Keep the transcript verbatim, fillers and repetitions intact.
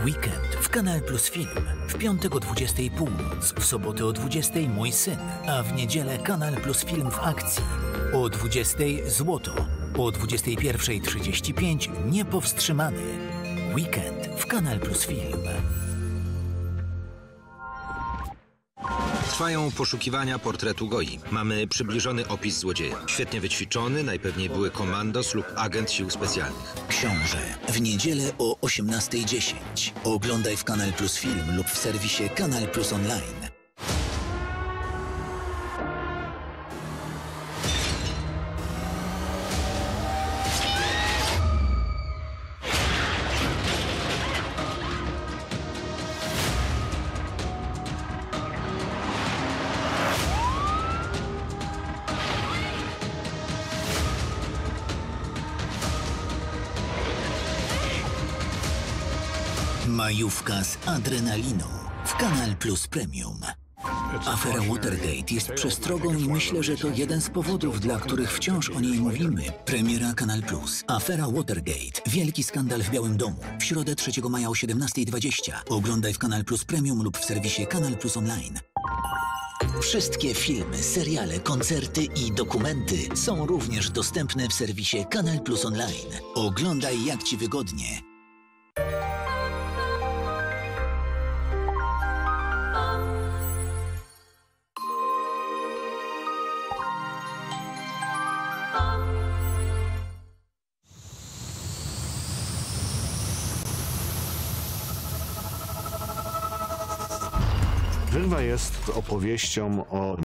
Weekend w Kanal Plus Film. W piątek o dwudziestej północ, w sobotę o dwudziestej Mój syn, a w niedzielę Kanal Plus Film w akcji. O dwudziestej Złoto, o dwudziestej pierwszej trzydzieści pięć Niepowstrzymany. Weekend w Kanal Plus Film. Trwają poszukiwania portretu Goi. Mamy przybliżony opis złodzieja. Świetnie wyćwiczony, najpewniej były komandos lub agent sił specjalnych. Książę w niedzielę o osiemnastej dziesięć. Oglądaj w Kanal Plus Film lub w serwisie Kanal Plus Online. Majówka z adrenaliną w Kanal Plus Premium. Afera Watergate jest przestrogą i myślę, że to jeden z powodów, dla których wciąż o niej mówimy. Premiera Kanal Plus. Afera Watergate. Wielki skandal w Białym Domu. W środę trzeciego maja o siedemnastej dwadzieścia. Oglądaj w Kanal Plus Premium lub w serwisie Kanal Plus Online. Wszystkie filmy, seriale, koncerty i dokumenty są również dostępne w serwisie Kanal Plus Online. Oglądaj jak Ci wygodnie. Wyrwa jest opowieścią o